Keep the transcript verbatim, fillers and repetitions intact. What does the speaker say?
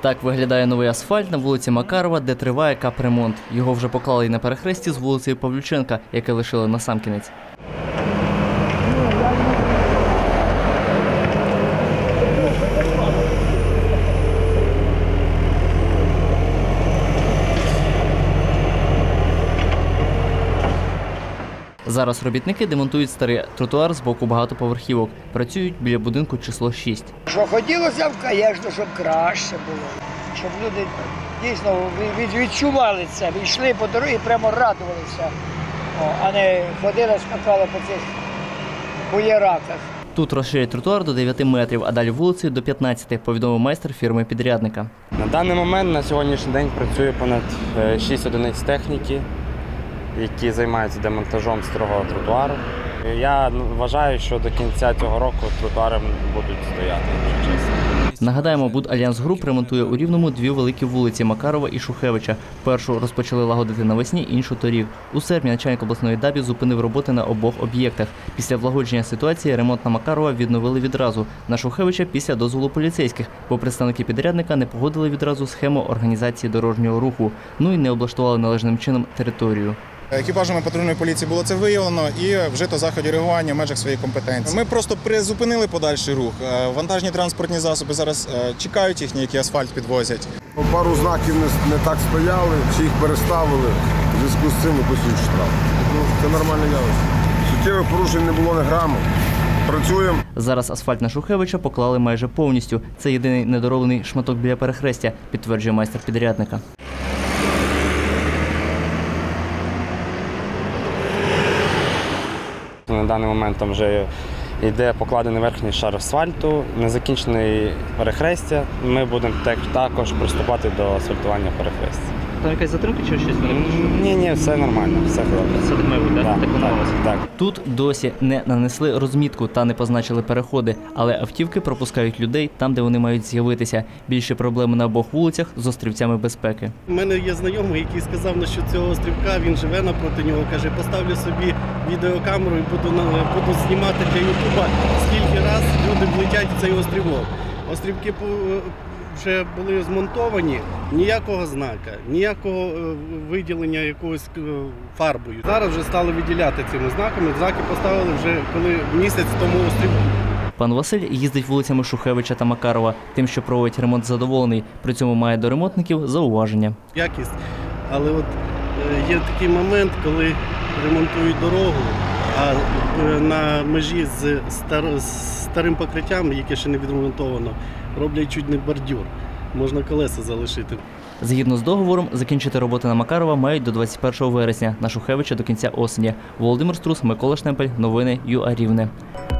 Так виглядає новий асфальт на вулиці Макарова, де триває капремонт. Його вже поклали і на перехресті з вулицею Павлюченка, яке лишили насамкінець. Зараз робітники демонтують старий тротуар з боку багатоповерхівок. Працюють біля будинку число шість. Що хотілося б, звісно, щоб краще було. Щоб люди дійсно відчували це, йшли по дорозі і прямо радувалися, а не ходили, скакали по цих буєраках. Тут розширять тротуар до дев'яти метрів, а далі вулицею до п'ятнадцяти, повідомив майстер фірми-підрядника. На даний момент, на сьогоднішній день, працює понад шість одиниць техніки, які займаються демонтажом старого тротуару. Я вважаю, що до кінця цього року тротуари будуть стояти, якщо чесно. Нагадаємо, Будальянс Груп ремонтує у Рівному дві великі вулиці – Макарова і Шухевича. Першу розпочали лагодити навесні, іншу торік. У серпні начальник обласної ДАБІ зупинив роботи на обох об'єктах. Після влагодження ситуації ремонт на Макарова відновили відразу. На Шухевича – після дозволу поліцейських, бо представники підрядника не погодили відразу схему організації дорожнього руху. Ну і не облаштували належним чином територію. Екіпажами патрульної поліції було це виявлено і вжито заходів реагування в межах своєї компетенції. Ми просто призупинили подальший рух. Вантажні транспортні засоби зараз чекають їхні, які асфальт підвозять. Пару знаків не, не так стояли, всі їх переставили, в зв'язку з цим виписують штраф. Ну, це нормальне явище. Суттєвих порушень не було ні граму. Працюємо. Зараз асфальт на Шухевича поклали майже повністю. Це єдиний недороблений шматок біля перехрестя, підтверджує майстер підрядника. На даний момент там вже йде покладений верхній шар асфальту, незакінчене перехрестя. Ми будемо також приступати до асфальтування перехрестя. Там якась затримка чи щось? Ні, ні, все нормально, все добре. Все так має бути, так? Так так, так. Тут досі не нанесли розмітку та не позначили переходи, але автівки пропускають людей там, де вони мають з'явитися. Більше проблеми на обох вулицях з острівцями безпеки. У мене є знайомий, який сказав, що цього острівка, він живе напроти нього, каже, поставлю собі відеокамеру і буду, буду знімати для Ютуба, скільки раз люди влетять в цей острівок. Острівки вже були змонтовані, ніякого знака, ніякого виділення якогось фарбою. Зараз вже стали виділяти цими знаками, знаки поставили вже коли місяць тому острівку. Пан Василь їздить вулицями Шухевича та Макарова. Тим, що проводить ремонт, задоволений. При цьому має до ремонтників зауваження. Якість, але от є такий момент, коли ремонтують дорогу, а на межі з старим покриттям, яке ще не відремонтовано, роблять чуть не бордюр. Можна колеса залишити. Згідно з договором, закінчити роботи на Макарова мають до двадцять першого вересня, на Шухевича до кінця осені. Володимир Струс, Микола Штемпель, новини ЮА Рівне.